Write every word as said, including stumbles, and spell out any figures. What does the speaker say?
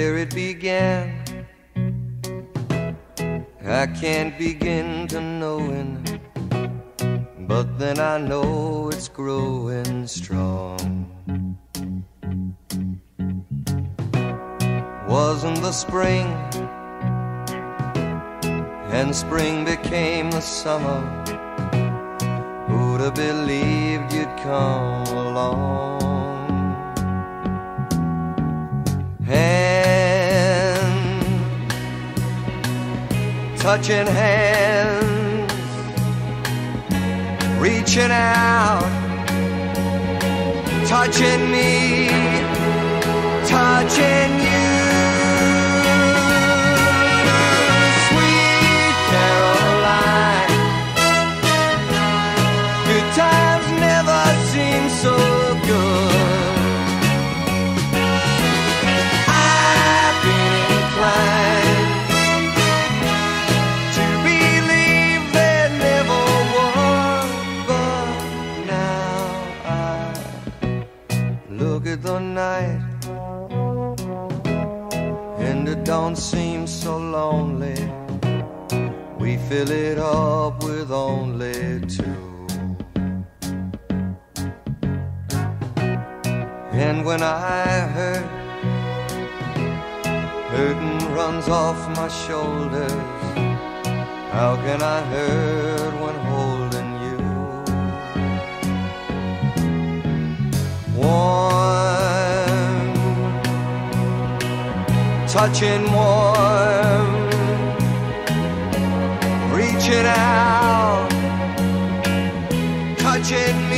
where it began. I can't begin to knowing, but then I know it's growing strong. Wasn't the spring, and spring became the summer. Who'd have believed you'd come along? Hand, touching hands, reaching out, touching me, touching you. Sweet Caroline, good times never seem so good. I've been inclined to believe there never was, but now I look at the night and it don't seem so lonely. We fill it up with only two. And when I hurt, hurting runs off my shoulders. How can I hurt when holding you? Warm, touching warm, reaching out, touching me.